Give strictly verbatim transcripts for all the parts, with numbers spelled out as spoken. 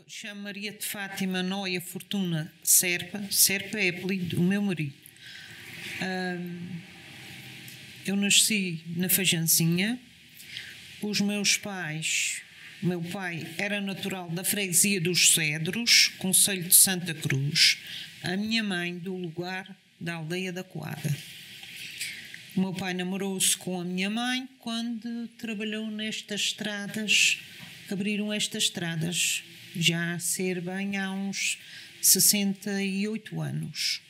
chamo Maria de Fátima Noia Fortuna Serpa. Serpa é apelido do meu marido. Uh, eu nasci na Fajanzinha. Os meus pais... O meu pai era natural da freguesia dos Cedros, concelho de Santa Cruz. A minha mãe do lugar da aldeia da Coada. O meu pai namorou-se com a minha mãe quando trabalhou nestas estradas, que abriram estas estradas, já a ser bem há uns sessenta e oito anos.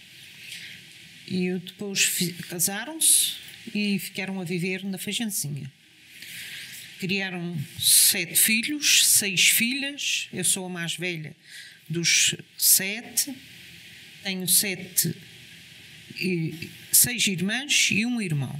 E depois casaram-se e ficaram a viver na Fajanzinha. Criaram sete filhos, seis filhas. Eu sou a mais velha dos sete. Tenho sete, seis irmãs e um irmão.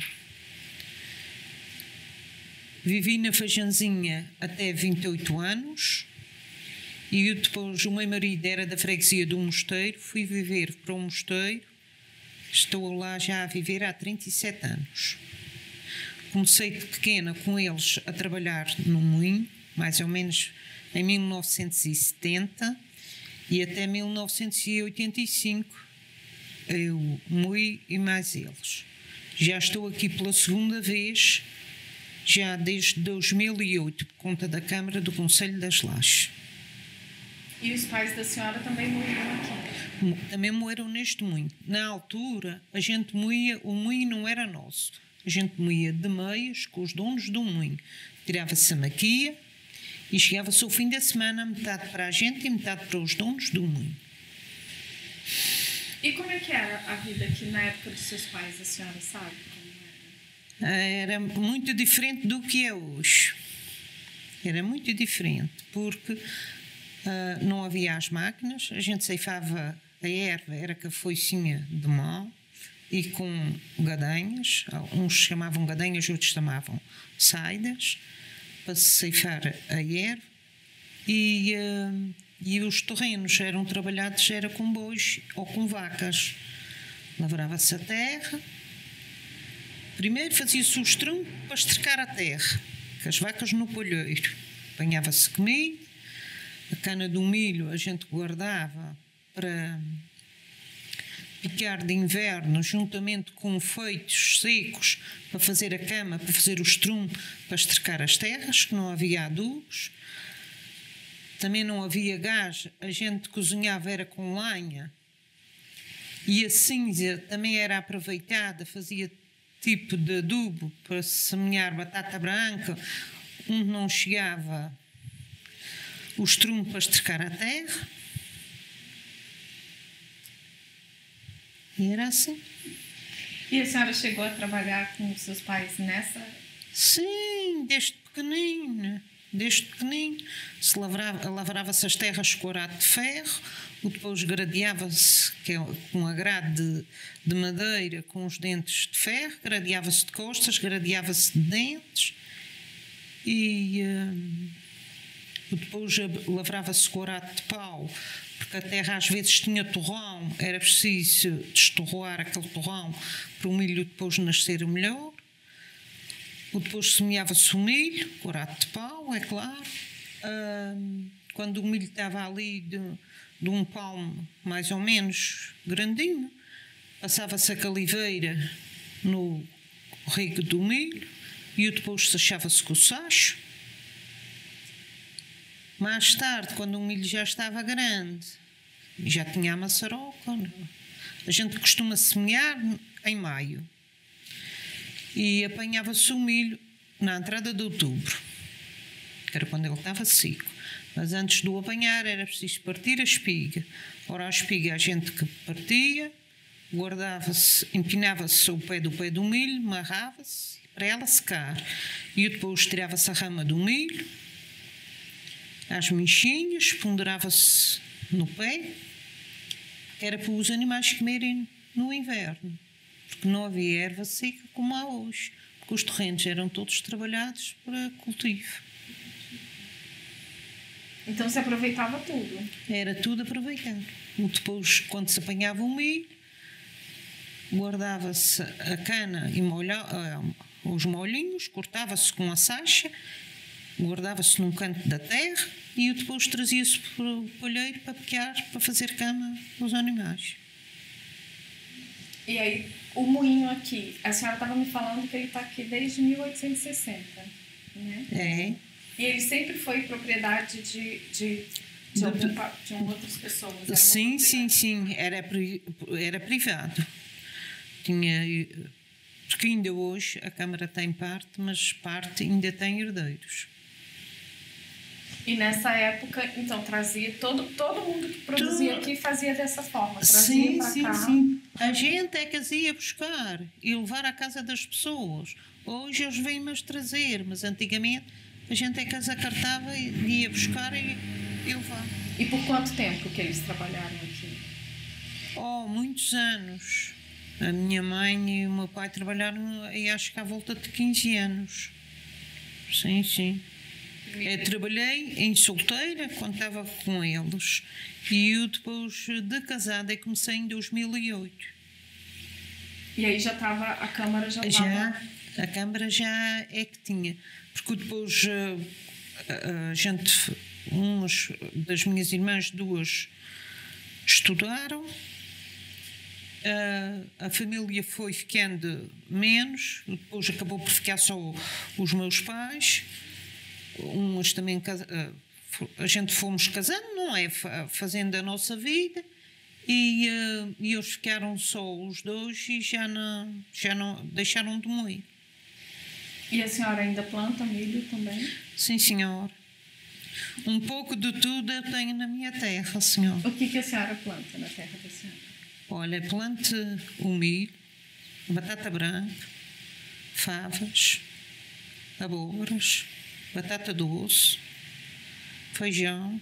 Vivi na Fajanzinha até vinte e oito anos. E depois o meu marido era da freguesia do Mosteiro. Fui viver para o Mosteiro. Estou lá já a viver há trinta e sete anos. Comecei de pequena com eles a trabalhar no moinho, mais ou menos em mil novecentos e setenta, e até mil novecentos e oitenta e cinco eu moí e mais eles. Já estou aqui pela segunda vez, já desde dois mil e oito, por conta da Câmara do Concelho das Lajes. E os pais da senhora também moíram aqui? Também moeram neste moinho. Na altura, a gente moía, o moinho não era nosso. A gente moía de meias com os donos do moinho. Tirava-se a maquia e chegava-se ao fim da semana, metade para a gente e metade para os donos do moinho. E como é que era a vida aqui na época dos seus pais, a senhora sabe? Como era? Era muito diferente do que é hoje. Era muito diferente, porque uh, não havia as máquinas, a gente ceifava a erva, era que a foicinha de mão, e com gadanhas, uns chamavam gadanhas, outros chamavam saidas, para se ceifar a erva, e, uh, e os terrenos eram trabalhados era com bois ou com vacas. Lavrava-se a terra, primeiro fazia-se o estrume para estercar a terra, com as vacas no polheiro, apanhava-se comida, a cana do milho a gente guardava para picar de inverno, juntamente com feitos secos, para fazer a cama, para fazer o estrume, para estercar as terras, que não havia adubos. Também não havia gás, a gente cozinhava era com lenha. E a cinza também era aproveitada, fazia tipo de adubo para semear batata branca, onde não chegava o estrume para estercar a terra. E era assim. E a senhora chegou a trabalhar com os seus pais nessa? Sim, desde pequenino. Desde pequenino. Se lavrava, lavrava-se as terras com arado de ferro, depois gradeava-se com a grade de, de madeira com os dentes de ferro, gradeava-se de costas, gradeava-se de dentes e uh, depois lavrava-se com arado de pau, porque a terra às vezes tinha torrão, era preciso destorroar aquele torrão para o milho depois nascer melhor. Depois semeava-se o milho, com arado de pau, é claro. Uh, quando o milho estava ali de, de um palmo mais ou menos grandinho, passava-se a caliveira no rego do milho e depois sachava-se com o sacho. Mais tarde, quando o milho já estava grande, já tinha a maçaroca, a gente costuma semear em maio. E apanhava-se o milho na entrada de outubro, que era quando ele estava seco. Mas antes de o apanhar era preciso partir a espiga. Ora, a espiga a gente que partia, guardava-se, empinava-se o pé do pé do milho, amarrava-se para ela secar. E depois tirava-se a rama do milho, as minchinhas, ponderava-se no pé, que era para os animais comerem no inverno. Porque não havia erva seca como há hoje, porque os terrenos eram todos trabalhados para cultivo. Então se aproveitava tudo? Era tudo aproveitado. Depois, quando se apanhava o milho, guardava-se a cana e molha, uh, os molhinhos, cortava-se com a sacha, guardava-se num canto da terra e eu depois trazia-se para o palheiro para pequear, para fazer cama aos animais. E aí, o moinho aqui, a senhora estava me falando que ele está aqui desde mil oitocentos e sessenta, né? É. E ele sempre foi propriedade de, de, de, algum, de outras pessoas? Era sim, sim, sim, era, era privado. Tinha, porque ainda hoje a Câmara tem parte, mas parte ainda tem herdeiros. E nessa época, então, trazia todo, todo mundo que produzia tudo. Aqui fazia dessa forma, trazia para cá. Sim, sim. A gente é que as ia buscar e levar à casa das pessoas. Hoje eles vêm mas trazer, mas antigamente a gente é que as acartava e ia buscar e eu vá. E por quanto tempo que eles trabalharam aqui? Oh, muitos anos. A minha mãe e o meu pai trabalharam aí acho que à volta de quinze anos. Sim, sim. Eu trabalhei em solteira quando estava com eles e eu depois de casada comecei em dois mil e oito. E aí já estava, a Câmara já estava... Já, a Câmara já é que tinha, porque depois a, a gente, umas das minhas irmãs, duas, estudaram, a, a família foi ficando menos, depois acabou por ficar só os meus pais. Umas também, a gente fomos casando, não é? Fazendo a nossa vida e, e eles ficaram só os dois e já não, já não deixaram de moer. E a senhora ainda planta milho também? Sim, senhora. Um pouco de tudo eu tenho na minha terra, senhora. O que, que a senhora planta na terra da senhora? Olha, planta o milho, batata branca, favas, abobras, batata doce, feijão,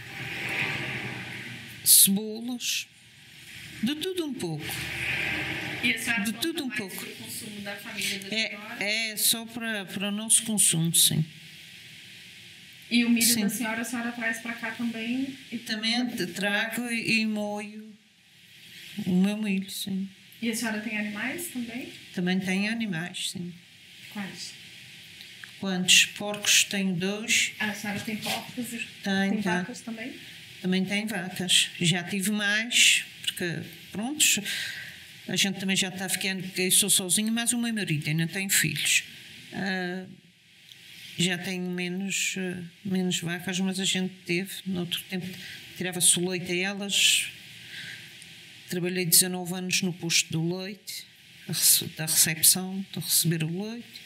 cebolas, de tudo um pouco. E a senhora de tudo um mais pouco. Para o consumo da família da é, senhora? É só para, para o nosso consumo, sim. E o milho sim. da senhora, a senhora traz para cá também? E também trago e, e moio o meu milho, sim. E a senhora tem animais também? Também tenho animais, sim. Quais? Quantos? Porcos tenho dois. Ah, a senhora tem porcos e tem, tem tá. vacas também? Também tem vacas. Já tive mais, porque, prontos, a gente também já está ficando, porque eu sou sozinha, mas o meu marido ainda tem filhos. Uh, já tenho menos, uh, menos vacas, mas a gente teve, no outro tempo, tirava-se o leite a elas. Trabalhei dezanove anos no posto do leite, da recepção, de receber o leite.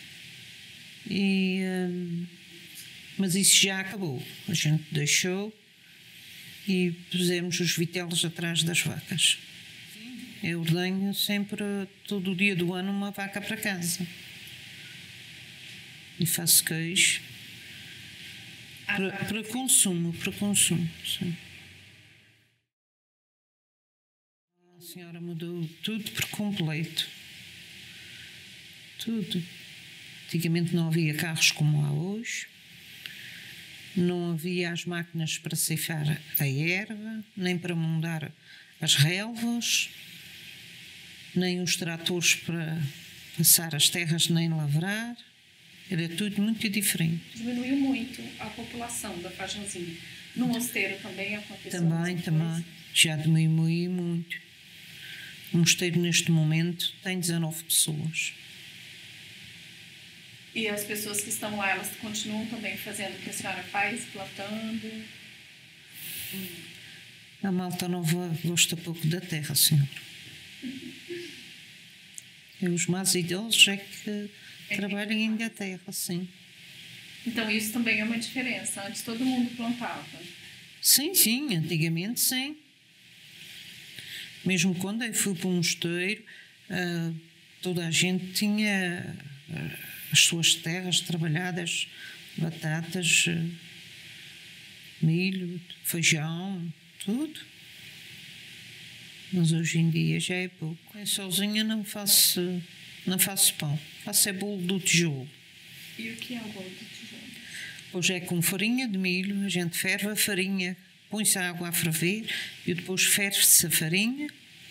E, hum, mas isso já acabou. A gente deixou e pusemos os vitelos atrás das vacas. Eu ordenho sempre, todo o dia do ano, uma vaca para casa. E faço queijo para, para consumo, para consumo, sim. A senhora mudou tudo por completo. Tudo. Antigamente não havia carros como há hoje, não havia as máquinas para ceifar a erva, nem para mudar as relvas, nem os tratores para passar as terras, nem lavrar. Era tudo muito diferente. Diminuiu muito a população da Fajãozinha. No mosteiro também aconteceu? Também, também. Já diminuiu muito. O mosteiro, neste momento, tem dezanove pessoas. E as pessoas que estão lá, elas continuam também fazendo o que a senhora faz, plantando? Hum. A malta nova gosta pouco da terra, senhora. E os mais idosos é que é trabalham ainda a terra, sim. Então isso também é uma diferença. Antes todo mundo plantava? Sim, sim. Antigamente, sim. Mesmo quando eu fui para o mosteiro, uh, toda a gente tinha... Uh, as suas terras trabalhadas, batatas, milho, feijão, tudo. Mas hoje em dia já é pouco. Eu sozinha não faço, não faço pão, faço é bolo do tijolo. E o que é o bolo do tijolo? Hoje é com farinha de milho, a gente ferve a farinha, põe-se a água a ferver e depois ferve-se a farinha,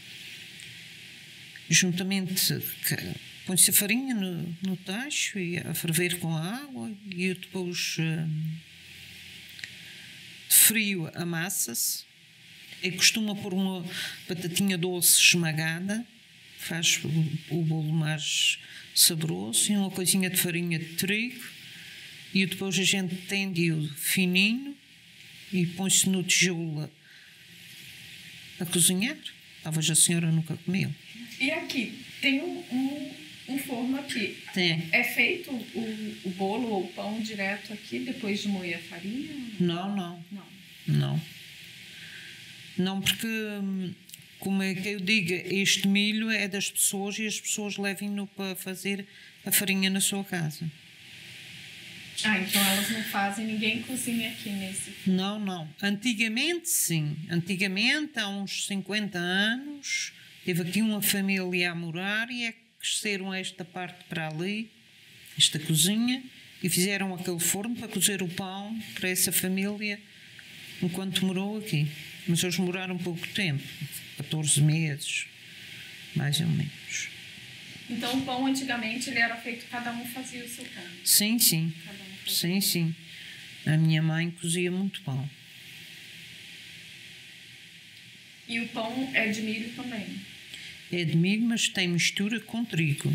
juntamente... Põe-se a farinha no, no tacho e a ferver com a água e depois uh, frio amassa-se e costuma pôr uma batatinha doce esmagada, faz o, o bolo mais saboroso, e uma coisinha de farinha de trigo, e depois a gente tende-o fininho e põe-se no tijolo a cozinhar. Talvez a senhora nunca comeu. E aqui, tem um, um, um forno aqui. Tem. É feito o, o bolo ou o pão direto aqui, depois de moer a farinha? Não, não. Não. Não. Não, porque, como é que eu digo, este milho é das pessoas e as pessoas levam-no para fazer a farinha na sua casa. Ah, então elas não fazem, ninguém cozinha aqui nesse... Não, não. Antigamente, sim. Antigamente, há uns cinquenta anos, teve aqui uma família a morar e é que cresceram esta parte para ali, esta cozinha, e fizeram aquele forno para cozer o pão para essa família enquanto morou aqui. Mas eles moraram pouco tempo, catorze meses, mais ou menos. Então o pão antigamente ele era feito, cada um fazia o seu pão? Sim, sim. Cada um fazia. Sim, sim. A minha mãe cozia muito pão. E o pão é de milho também? É de milho, mas tem mistura com trigo.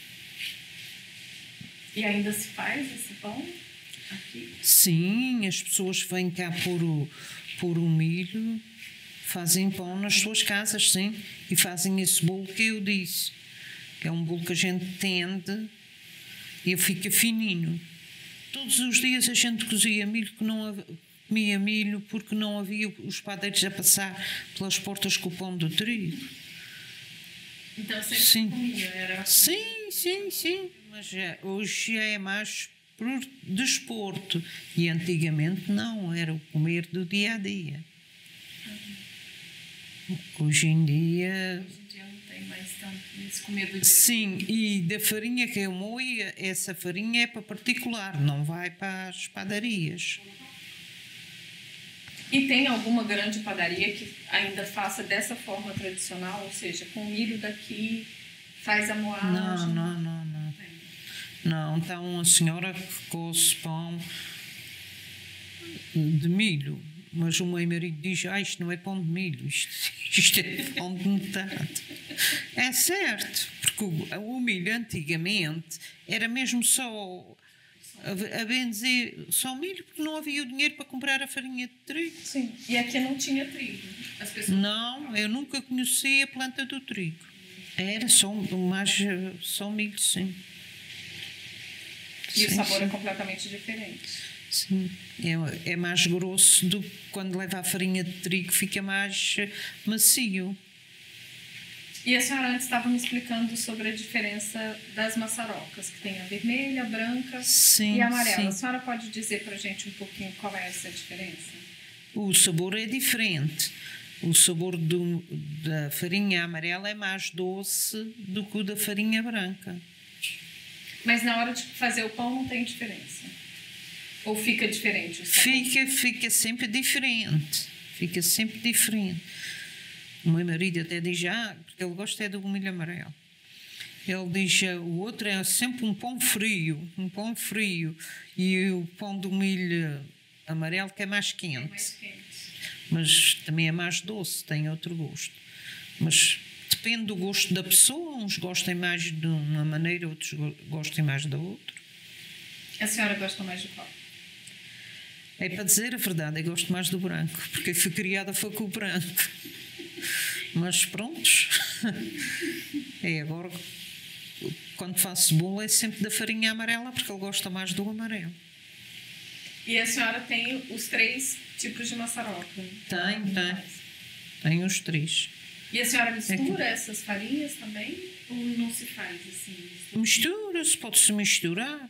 E ainda se faz esse pão aqui? Sim, as pessoas vêm cá pôr o, pôr o milho, fazem pão nas suas casas, sim, e fazem esse bolo que eu disse, que é um bolo que a gente tende e fica fininho. Todos os dias a gente cozia milho, que não havia, comia milho porque não havia os padeiros a passar pelas portas com o pão do trigo. Então sempre Sim. comia, era... Sim, sim, sim. Mas já, hoje já é mais por desporto. E antigamente não, era o comer do dia a dia. Hoje em dia. Hoje em dia não tem mais tanto esse comer do dia. Sim, e da farinha que eu moio, essa farinha é para particular, não vai para as padarias. E tem alguma grande padaria que ainda faça dessa forma tradicional, ou seja, com o milho daqui, faz a moagem? Não, não, não, não. Não, está uma senhora que coce pão de milho, mas o meu marido diz, ah, isto não é pão de milho, isto, isto é pão de metade. É certo, porque o, o milho antigamente era mesmo só, a, a bem dizer, só milho, porque não havia o dinheiro para comprar a farinha de trigo. Sim, e aqui não tinha trigo. As pessoas... Não, eu nunca conheci a planta do trigo. Era só, mais, só milho, sim. E sim, o sabor sim. é completamente diferente. Sim, é, é mais grosso do que quando leva a farinha de trigo, fica mais macio. E a senhora antes estava me explicando sobre a diferença das maçarocas, que tem a vermelha, a branca sim, e a amarela. sim. A senhora pode dizer para a gente um pouquinho qual é essa diferença? O sabor é diferente. O sabor do, da farinha amarela é mais doce do que o da farinha branca. Mas na hora de fazer o pão não tem diferença? Ou fica diferente o sabor? Fica, fica sempre diferente. Fica sempre diferente. O meu marido até diz, ah, porque ele gosta é do milho amarelo. Ele diz, o outro é sempre um pão frio, um pão frio. E o pão do milho amarelo que é mais quente. É mais quente. Mas também é mais doce, tem outro gosto. Mas depende do gosto da pessoa, uns gostem mais de uma maneira, outros gostem mais da outra. A senhora gosta mais de qual? É para dizer a verdade, eu gosto mais do branco, porque eu fui criada foi com o branco. Mas prontos. É agora, quando faço bolo é sempre da farinha amarela, porque ele gosta mais do amarelo. E a senhora tem os três tipos de maçaroca? Tem, tem. Tem os três. E a senhora mistura é que... essas farinhas também? Ou não se faz assim? Mistura-se, pode-se misturar.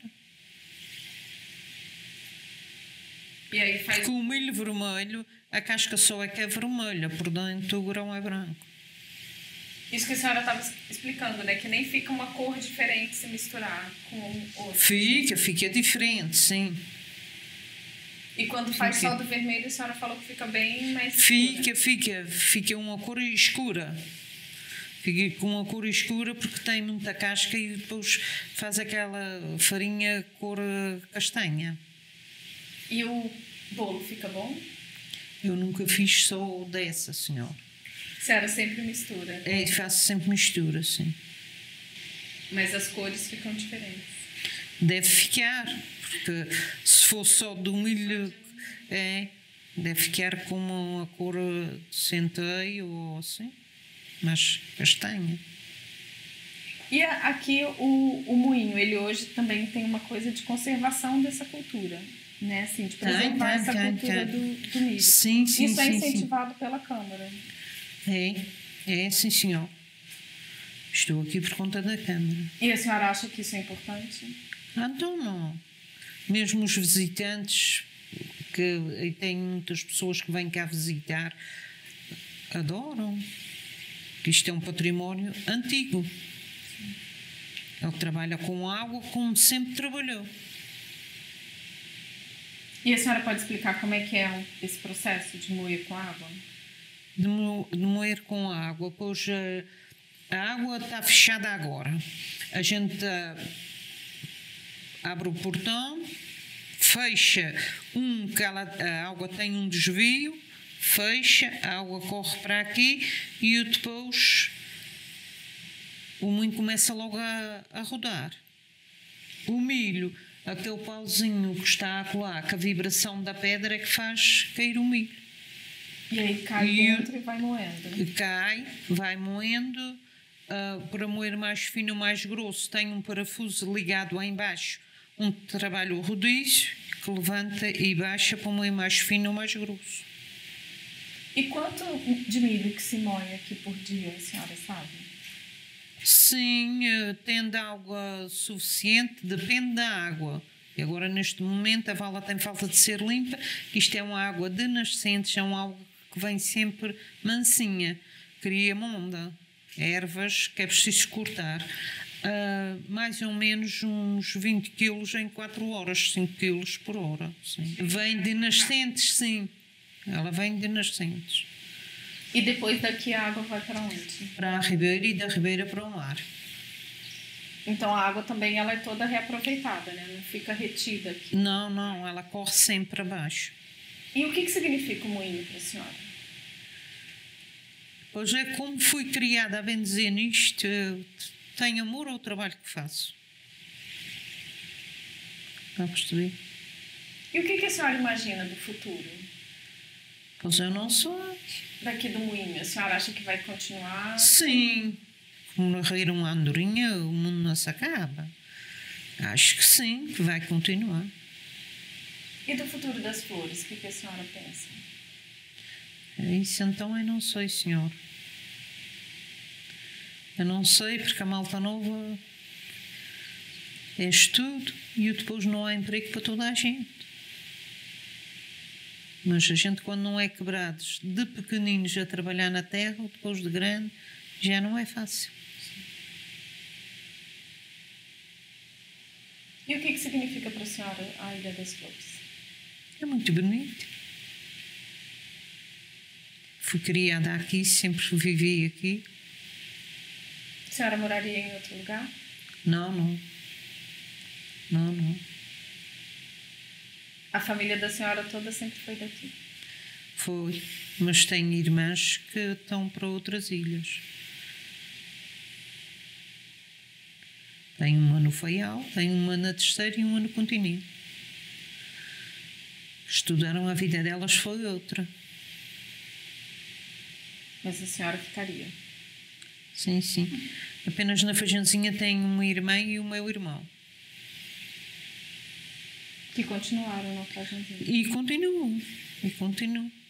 E aí faz... Porque o milho vermelho, a casca só é que é vermelha, por dentro o grão é branco. Isso que a senhora estava explicando, né? Que nem fica uma cor diferente se misturar com outra. Fica, fica diferente, sim. E quando faz fica. só do vermelho, a senhora falou que fica bem mais Fica, escura. fica, fica uma cor escura. Fica com uma cor escura porque tem muita casca e depois faz aquela farinha cor castanha. E o bolo fica bom? Eu nunca fiz só dessa, senhora. A senhora sempre mistura? É, faço sempre mistura, sim. Mas as cores ficam diferentes? Deve ficar, porque se for só do milho, é, deve ficar como a cor de centeio ou assim, mas castanha. E aqui o, o moinho, ele hoje também tem uma coisa de conservação dessa cultura, né? Assim, de preservar tem, tem, essa tem, cultura tem. Do, do milho. Sim, sim, Isso é sim, incentivado sim. pela Câmara? É, é, sim, senhor. Estou aqui por conta da Câmara. E a senhora acha que isso é importante? Ah, então não. Mesmo os visitantes, que tem muitas pessoas que vêm cá visitar, adoram. Que isto é um património antigo. Ele trabalha com água como sempre trabalhou. E a senhora pode explicar como é que é esse processo de moer com água? De, mo de moer com água, pois a, a água está fechada agora. A gente uh, abre o portão, fecha um, que ela, a água tem um desvio, fecha, a água corre para aqui e depois o moinho começa logo a, a rodar. O milho, aquele pauzinho que está a colar, com a vibração da pedra é que faz cair o milho. E aí cai e dentro e vai moendo. Cai, vai moendo. Uh, para moer mais fino ou mais grosso, tem um parafuso ligado lá embaixo, onde trabalha o rodízio, que levanta e baixa para moer mais fino ou mais grosso. E quanto de milho que se moe aqui por dia, a senhora sabe? Sim, tendo água suficiente, depende da água. E agora, neste momento, a vala tem falta de ser limpa. Isto é uma água de nascentes, é uma água que vem sempre mansinha. Cria monda, ervas que é preciso cortar. Uh, mais ou menos uns vinte quilos em quatro horas, cinco quilos por hora. Sim. Vem de nascentes, sim. Ela vem de nascentes. E depois daqui a água vai para onde? Para a ribeira e da ribeira para o mar. Então a água também ela é toda reaproveitada, né? Não fica retida aqui. Não, não, ela corre sempre para baixo. E o que, que significa o moinho para a senhora? Pois é, como fui criada a bem dizer nisto, tenho amor ao trabalho que faço. Está a perceber? E o que, que a senhora imagina do futuro? Pois eu não sou. Daqui do moinho, a senhora acha que vai continuar? Sim. Como rir uma andorinha, o mundo não se acaba. Acho que sim, que vai continuar. E do futuro das flores, o que, que a senhora pensa? Isso então eu não sei, senhor. Eu não sei, porque a malta nova é estudo e depois não há emprego para toda a gente. Mas a gente, quando não é quebrados de pequeninos a trabalhar na terra, depois de grande, já não é fácil. E o que, que significa para a senhora a Ilha das Flores? É muito bonito. Fui criada aqui, sempre vivi aqui. A senhora moraria em outro lugar? Não, não. Não, não. A família da senhora toda sempre foi daqui? Foi, mas tenho irmãs que estão para outras ilhas. Tenho uma no Faial, tenho uma na Terceira e uma no Continente. Estudaram, a vida delas foi outra. Mas a senhora ficaria? Sim, sim. Apenas na Fajanzinha tenho uma irmã e o meu irmão. Que continuaram na Fajanzinha? E continuam, e continuam.